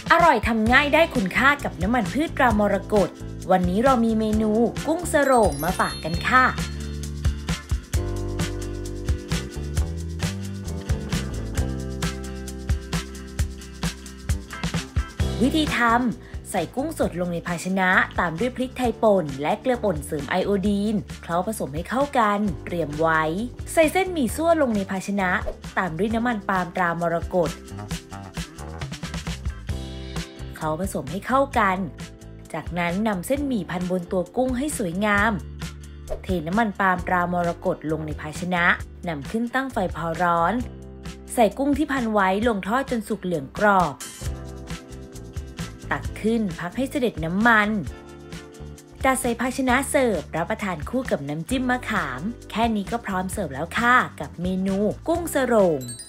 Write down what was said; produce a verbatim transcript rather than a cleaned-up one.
อร่อยทำง่ายได้คุณค่ากับน้ำมันพืชตรามรกตวันนี้เรามีเมนูกุ้งสโรงมาฝากกันค่ะวิธีทำใส่กุ้งสดลงในภาชนะตามด้วยพริกไทยป่นและเกลือป่นเสริมไอโอดีนเคล้าผสมให้เข้ากันเตรียมไว้ใส่เส้นหมี่ซั่วลงในภาชนะตามด้วยน้ำมันปาล์มตรามรกตเคล้าผสมให้เข้ากันจากนั้นนำเส้นหมี่พันบนตัวกุ้งให้สวยงามเทน้ำมันปาล์มตรามรกตลงในภาชนะนำขึ้นตั้งไฟพอร้อนใส่กุ้งที่พันไว้ลงทอดจนสุกเหลืองกรอบตักขึ้นพักให้เสด็จน้ำมันจัดใส่ภาชนะเสิร์ฟรับประทานคู่กับน้ำจิ้มมะขามแค่นี้ก็พร้อมเสิร์ฟแล้วค่ะกับเมนูกุ้งสโรง